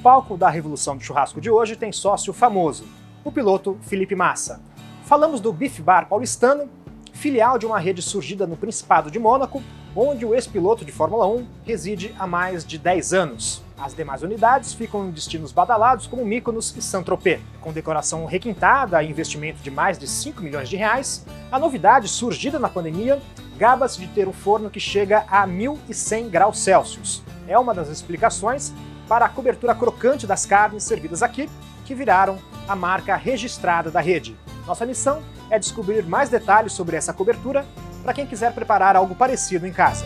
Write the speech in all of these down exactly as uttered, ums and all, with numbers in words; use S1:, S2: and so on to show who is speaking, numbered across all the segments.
S1: palco da Revolução de Churrasco de hoje tem sócio famoso, o piloto Felipe Massa. Falamos do Beef Bar paulistano, filial de uma rede surgida no Principado de Mônaco, onde o ex-piloto de Fórmula um reside há mais de dez anos. As demais unidades ficam em destinos badalados como Mykonos e Saint-Tropez. Com decoração requintada e investimento de mais de cinco milhões de reais, a novidade surgida na pandemia gaba-se de ter um forno que chega a mil e cem graus Celsius. É uma das explicações para a cobertura crocante das carnes servidas aqui, que viraram a marca registrada da rede. Nossa missão é descobrir mais detalhes sobre essa cobertura para quem quiser preparar algo parecido em casa.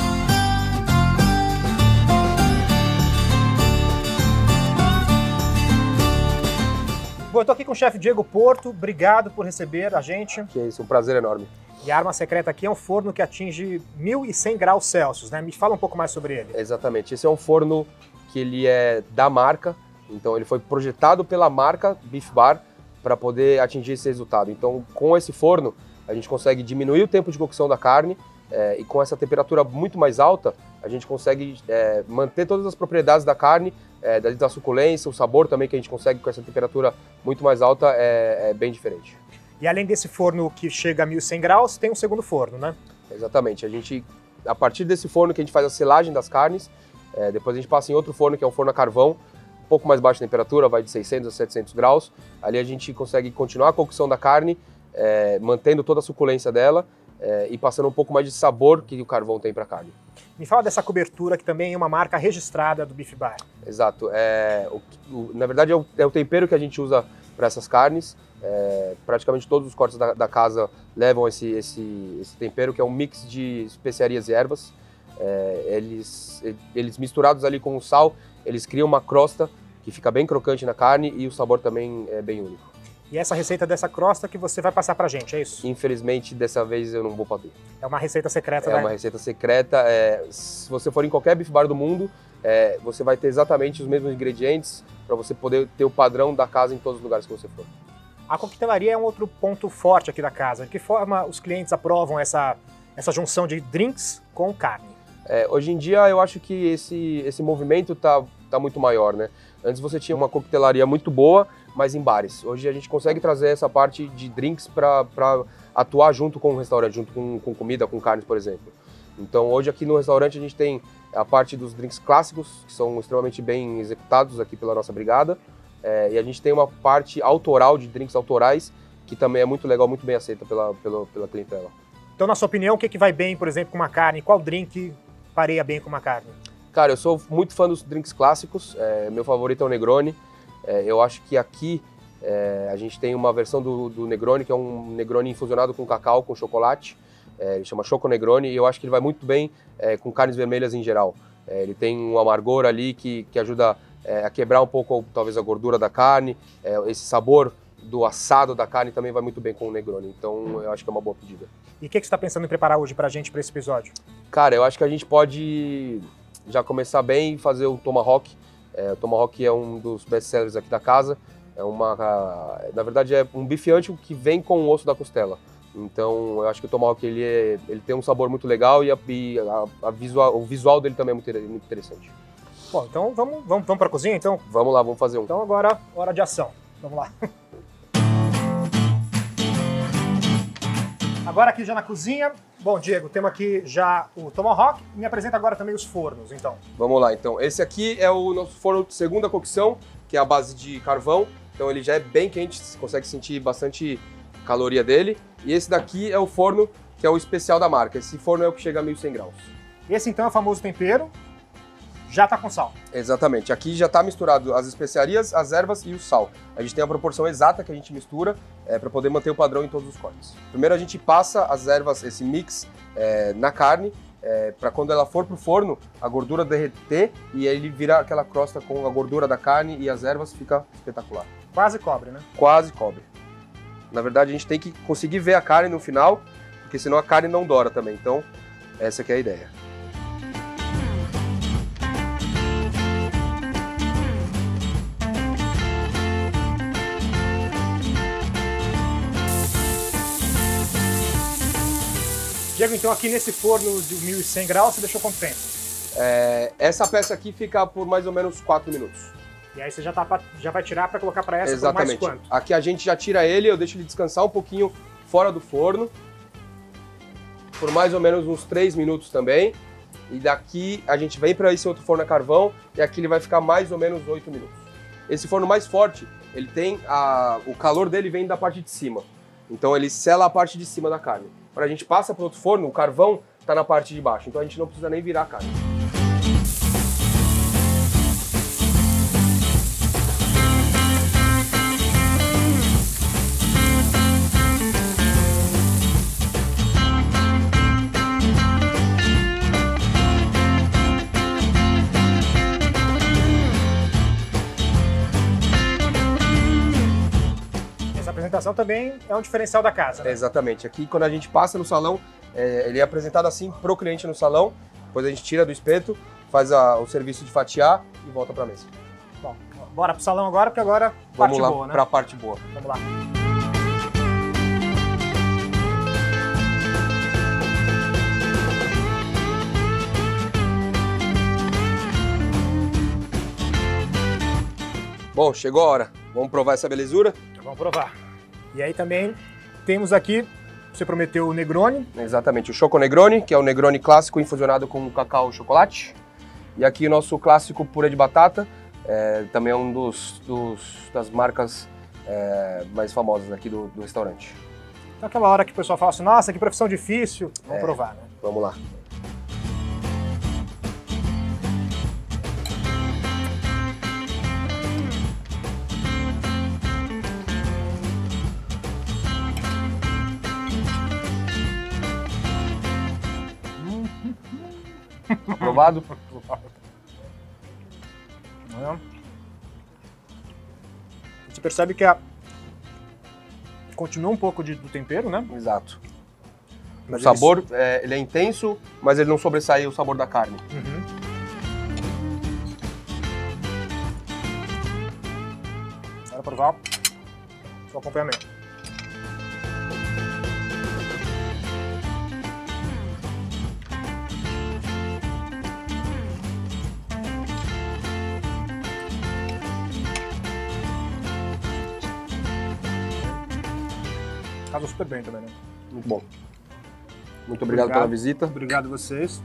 S1: Bom, eu estou aqui com o chefe Diego Porto, obrigado por receber a gente.
S2: Que é isso, um prazer enorme.
S1: E a arma secreta aqui é um forno que atinge mil e cem graus Celsius, né? Me fala um pouco mais sobre ele.
S2: Exatamente, esse é um forno que ele é da marca, então ele foi projetado pela marca Beef Bar para poder atingir esse resultado. Então, com esse forno, a gente consegue diminuir o tempo de cocção da carne é, e com essa temperatura muito mais alta, a gente consegue é, manter todas as propriedades da carne, é, da suculência, o sabor também que a gente consegue com essa temperatura muito mais alta é, é bem diferente.
S1: E além desse forno que chega a mil e cem graus, tem um segundo forno, né?
S2: Exatamente, a gente, a partir desse forno que a gente faz a selagem das carnes, é, depois a gente passa em outro forno que é um forno a carvão, um pouco mais baixa temperatura, vai de seiscentos a setecentos graus, ali a gente consegue continuar a cocção da carne, é, mantendo toda a suculência dela é, e passando um pouco mais de sabor que o carvão tem para a carne.
S1: Me fala dessa cobertura que também é uma marca registrada do Beef Bar.
S2: Exato, é, o, o, na verdade é o, é o tempero que a gente usa para essas carnes, é, praticamente todos os cortes da, da casa levam esse, esse, esse tempero que é um mix de especiarias e ervas, é, eles, eles misturados ali com o sal, eles criam uma crosta que fica bem crocante na carne e o sabor também é bem único.
S1: E essa receita dessa crosta que você vai passar pra gente, é isso?
S2: Infelizmente, dessa vez eu não vou poder.
S1: É uma receita secreta,
S2: É
S1: né?
S2: uma receita secreta. É, se você for em qualquer beef bar do mundo, é, você vai ter exatamente os mesmos ingredientes para você poder ter o padrão da casa em todos os lugares que você for.
S1: A coquetelaria é um outro ponto forte aqui da casa. De que forma os clientes aprovam essa, essa junção de drinks com carne?
S2: É, hoje em dia, eu acho que esse, esse movimento tá, tá muito maior, né? Antes você tinha uma coquetelaria muito boa, mas em bares. Hoje a gente consegue trazer essa parte de drinks para atuar junto com o restaurante, junto com, com comida, com carnes, por exemplo. Então hoje aqui no restaurante a gente tem a parte dos drinks clássicos, que são extremamente bem executados aqui pela nossa brigada, é, e a gente tem uma parte autoral de drinks autorais, que também é muito legal, muito bem aceita pela, pela, pela clientela.
S1: Então, na sua opinião, o que, que vai bem, por exemplo, com uma carne? Qual drink pareia bem com uma carne?
S2: Cara, eu sou muito fã dos drinks clássicos, é, meu favorito é o Negroni. É, eu acho que aqui é, a gente tem uma versão do, do Negroni, que é um Negroni infusionado com cacau, com chocolate, é, ele chama Choco Negroni, e eu acho que ele vai muito bem é, com carnes vermelhas em geral. É, ele tem um amargor ali que, que ajuda é, a quebrar um pouco, talvez, a gordura da carne, é, esse sabor do assado da carne também vai muito bem com o Negroni, então eu acho que é uma boa pedida.
S1: E o que, que você está pensando em preparar hoje pra gente, para esse episódio?
S2: Cara, eu acho que a gente pode já começar bem e fazer o Tomahawk. É, o Tomahawk é um dos best-sellers aqui da casa. É uma, na verdade, é um bife ancho que vem com o osso da costela. Então, eu acho que o Tomahawk ele, é, ele tem um sabor muito legal e, a, e a, a visual, o visual dele também é muito, muito interessante.
S1: Bom, então vamos, vamos, vamos para a cozinha, então?
S2: Vamos lá, vamos fazer um.
S1: Então agora, hora de ação. Vamos lá. Agora aqui já na cozinha. Bom, Diego, temos aqui já o Tomahawk. Me apresenta agora também os fornos, então.
S2: Vamos lá, então. Esse aqui é o nosso forno de segunda cocção, que é a base de carvão. Então ele já é bem quente, você consegue sentir bastante caloria dele. E esse daqui é o forno que é o especial da marca. Esse forno é o que chega a mil e cem graus.
S1: Esse então é o famoso tempero. Já tá com sal.
S2: Exatamente. Aqui já tá misturado as especiarias, as ervas e o sal. A gente tem a proporção exata que a gente mistura é, para poder manter o padrão em todos os cortes. Primeiro a gente passa as ervas, esse mix, é, na carne, é, para quando ela for pro forno, a gordura derreter e ele vira aquela crosta com a gordura da carne e as ervas, fica espetacular.
S1: Quase cobre, né?
S2: Quase cobre. Na verdade a gente tem que conseguir ver a carne no final, porque senão a carne não dora também. Então essa que é a ideia.
S1: Diego, então aqui nesse forno de mil e cem graus, você deixou quanto tempo?
S2: É, essa peça aqui fica por mais ou menos quatro minutos.
S1: E aí você já, tá pra, já vai tirar para colocar para essa.
S2: Exatamente.
S1: Por mais quanto?
S2: Aqui a gente já tira ele, eu deixo ele descansar um pouquinho fora do forno, por mais ou menos uns três minutos também. E daqui a gente vem para esse outro forno a carvão e aqui ele vai ficar mais ou menos oito minutos. Esse forno mais forte, ele tem a, o calor dele vem da parte de cima. Então ele sela a parte de cima da carne. Quando a gente passa para outro forno, o carvão está na parte de baixo. Então a gente não precisa nem virar a carne.
S1: Apresentação também é um diferencial da casa, né?
S2: Exatamente. Aqui, quando a gente passa no salão, é, ele é apresentado assim pro cliente no salão, depois a gente tira do espeto, faz a, o serviço de fatiar e volta pra mesa.
S1: Bom, bora pro salão agora, porque agora
S2: Vamos
S1: parte
S2: lá
S1: boa, né?
S2: pra parte boa.
S1: Vamos lá.
S2: Bom, chegou a hora. Vamos provar essa belezura?
S1: Vamos provar. E aí também temos aqui, você prometeu o Negroni.
S2: Exatamente, o Choco Negroni, que é o Negroni clássico infusionado com cacau e chocolate. E aqui o nosso clássico purê de batata, é, também é um dos, dos das marcas é, mais famosas aqui do, do restaurante.
S1: Então aquela hora que o pessoal fala assim, nossa, que profissão difícil, vamos
S2: É,
S1: provar, né?
S2: Vamos lá. Aprovado?
S1: É. Você percebe que a... continua um pouco de, do tempero, né?
S2: Exato.
S1: Mas
S2: o sabor, é, ele é intenso, mas ele não sobressai o sabor da carne.
S1: Uhum. Bora provar o acompanhamento. Casou super bem também, né?
S2: Muito bom. Muito obrigado, obrigado pela visita.
S1: Obrigado a vocês.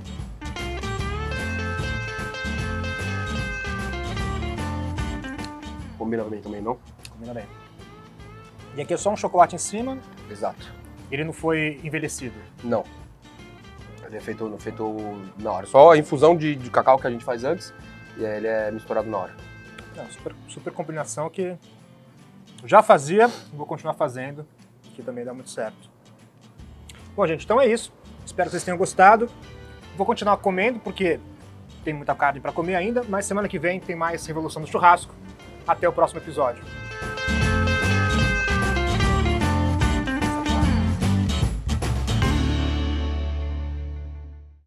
S2: Combina bem também, não?
S1: Combina bem. E aqui é só um chocolate em cima.
S2: Exato.
S1: Ele não foi envelhecido?
S2: Não. Ele é feito, feito na hora. Só a infusão de, de cacau que a gente faz antes e aí ele é misturado na hora.
S1: Não, super, super combinação que já fazia, vou continuar fazendo, que também dá muito certo. Bom, gente, então é isso. Espero que vocês tenham gostado. Vou continuar comendo porque tem muita carne para comer ainda, mas semana que vem tem mais Revolução do Churrasco. Até o próximo episódio.